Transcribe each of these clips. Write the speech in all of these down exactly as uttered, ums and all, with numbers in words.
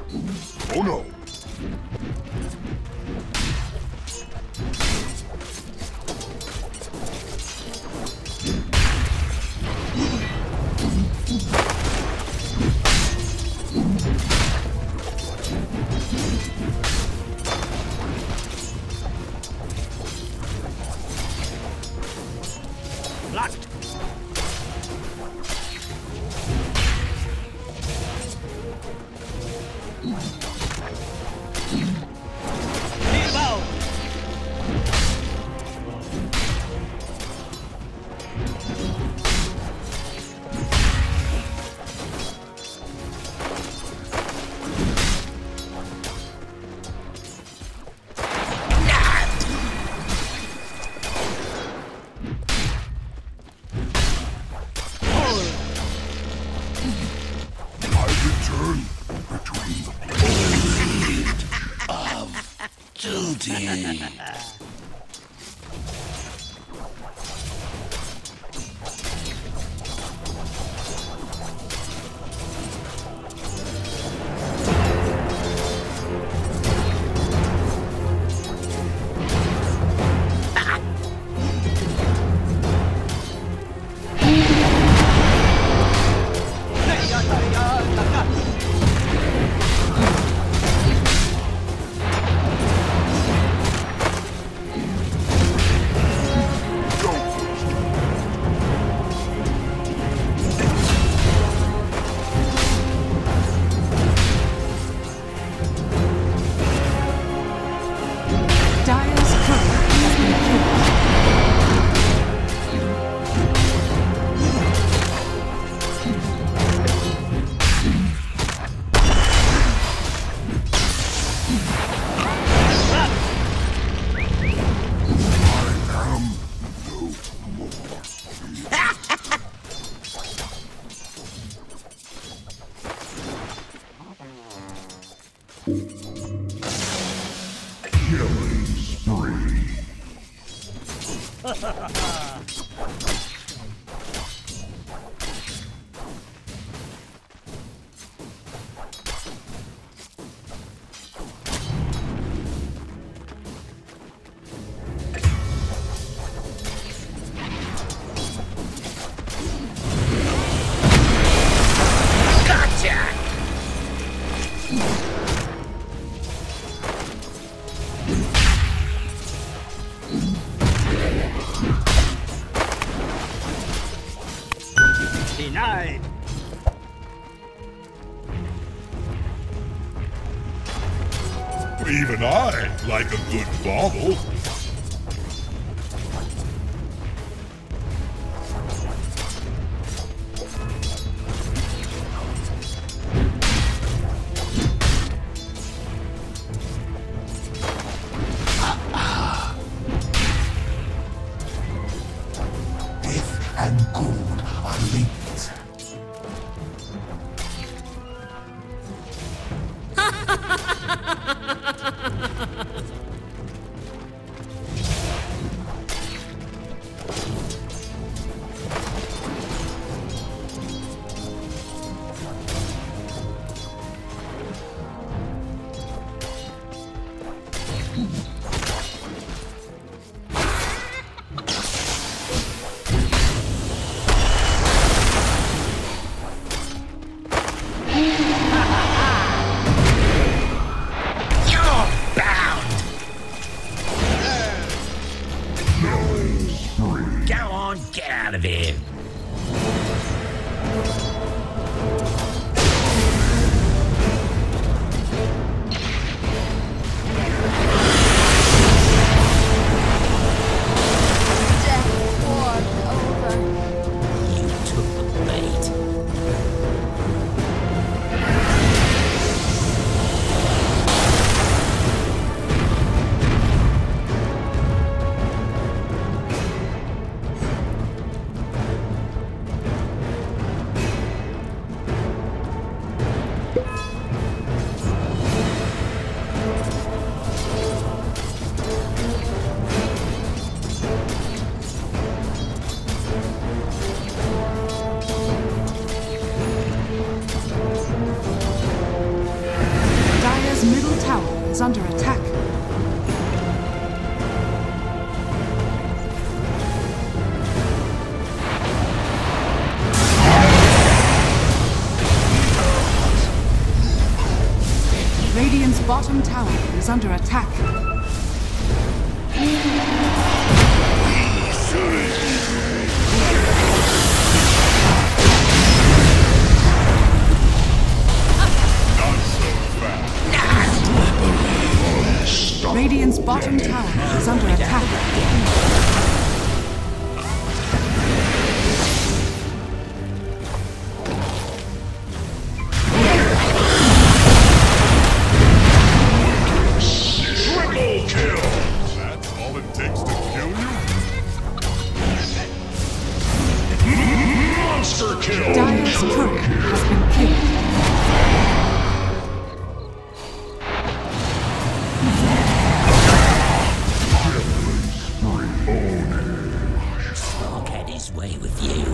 Oh no! Locked! Duty. Killing spree. Denied! Even I like a good bauble. Death and gold are linked. is under attack. Radiant's bottom tower is under attack. Radiant's bottom tower is under attack. Triple kill! That's all it takes to kill you? Monster kill! Dire's courier has been killed. Frog had his way with you.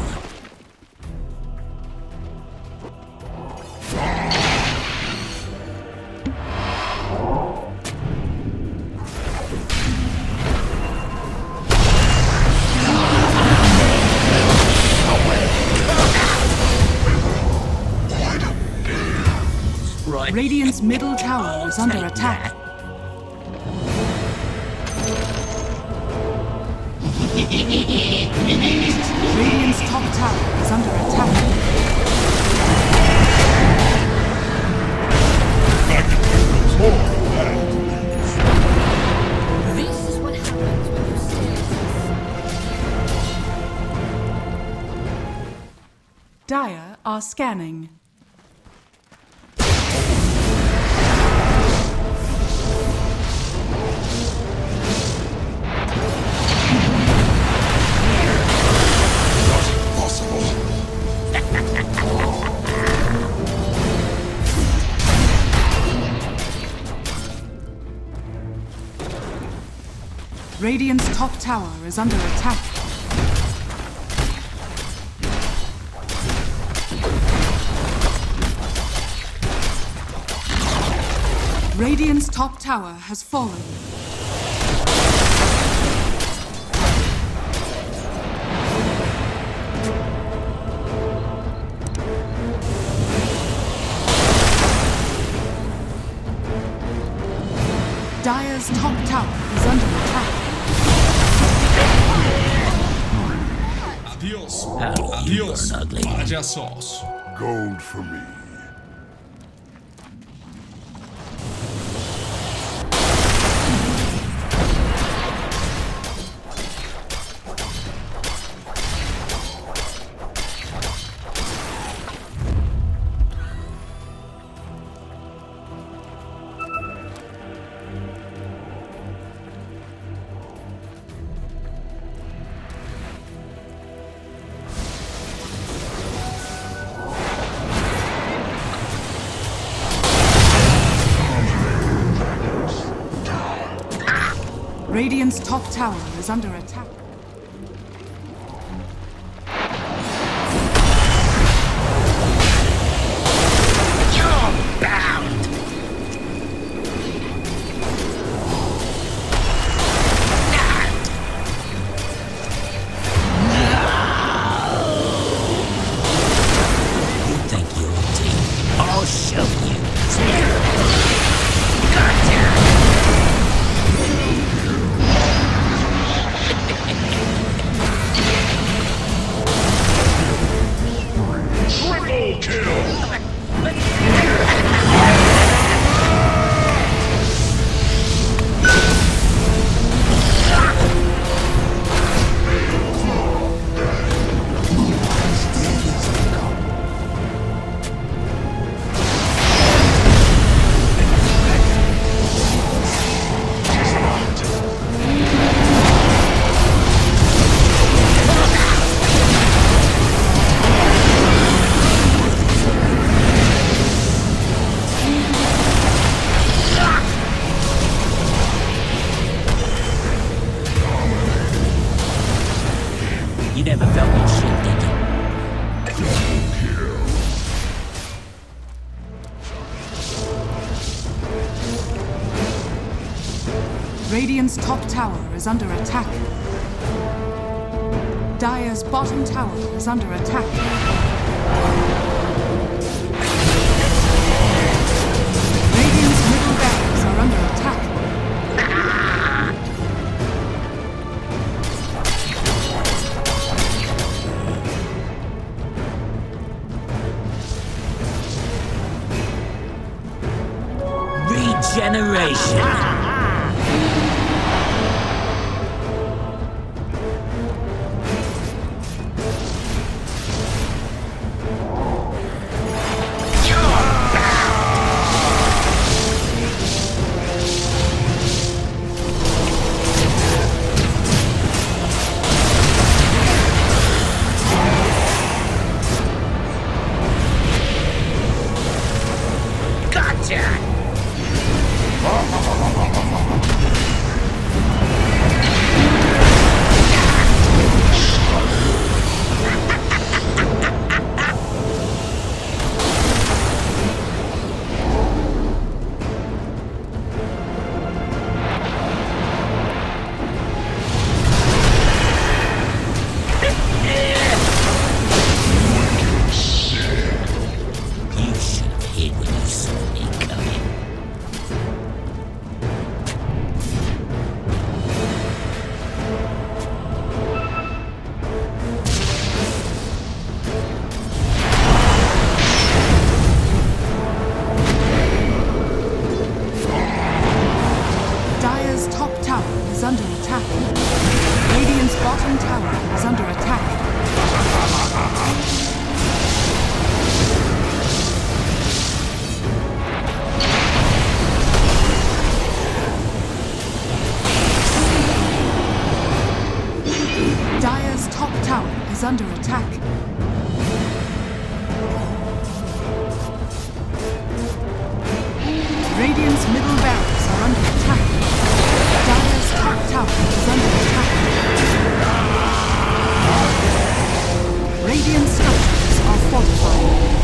Right. Radiant's middle tower is under Take attack. that. Radiant's top tower is under attack. I can do more of that. This is what happens when you stay. Dire are scanning. Radiant's top tower is under attack. Radiant's top tower has fallen. Dire's top tower is under attack. Adios. Oh, you Adios. burn ugly. Vaya sauce. Gold for me. Radiant's top tower is under attack. You're bound. You think you're a team? I'll show you. Gotcha. Radiant's top tower is under attack. Dire's bottom tower is under attack. Radiant's middle barracks are under attack. Regeneration. Is under attack. Radiant's middle barracks are under attack. Dire's top tower is under attack. Radiant structures are fortified.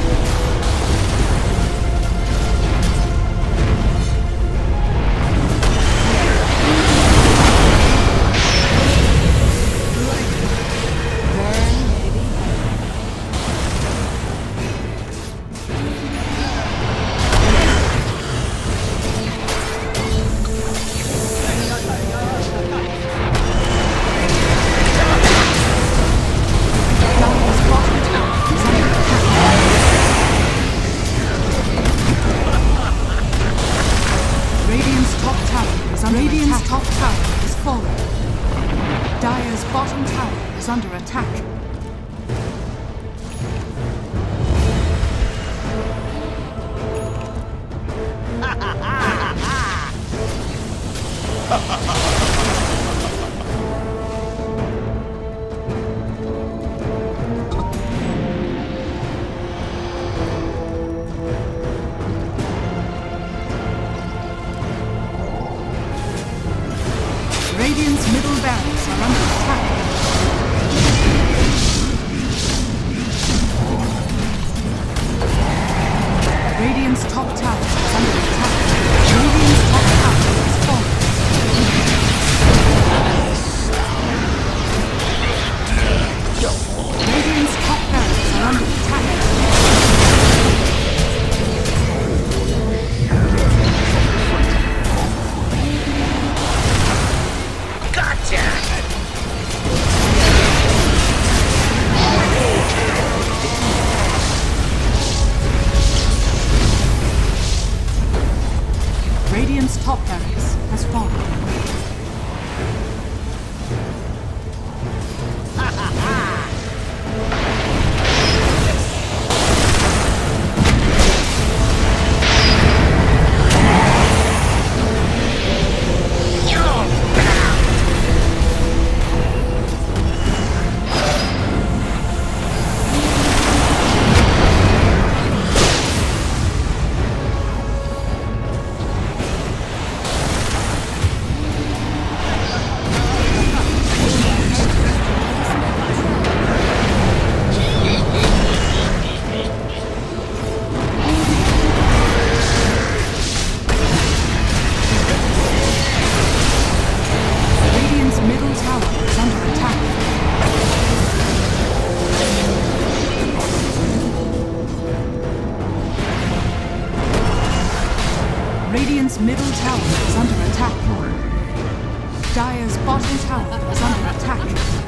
Radiant's top tower is falling. Dire's bottom tower is under attack. Radiant's middle barracks are under attack. Radiant's top tower is under attack. Radiant's top tower is falling. Radiant's top barracks are under attack. Radiant's top barracks has fallen. Radiant's middle tower is under attack. Dire's bottom tower is under attack.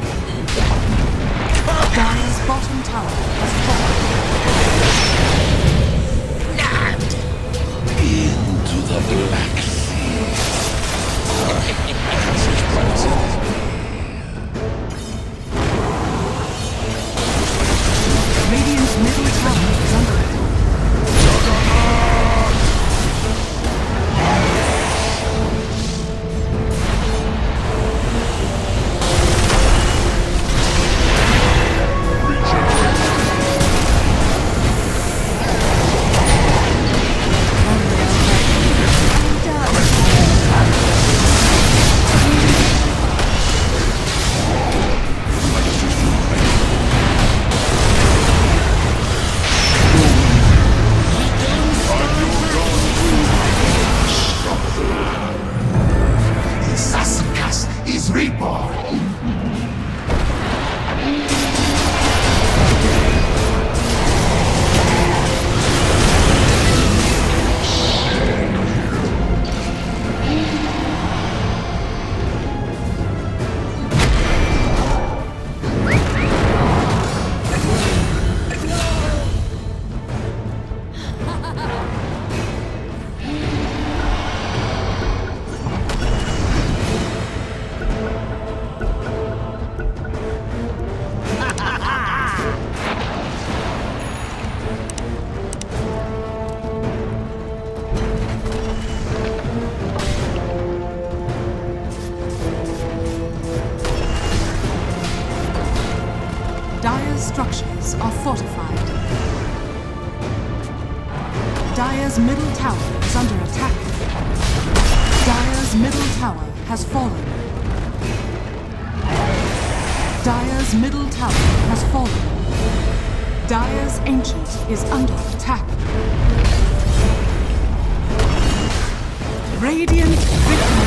Dire's bottom tower has fallen. Into the Black Sea. Radiant's middle tower is under attack. Dire's structures are fortified. Dire's middle tower is under attack. Dire's middle tower has fallen. Dire's middle tower has fallen. Dire's ancient is under attack. Radiant victory.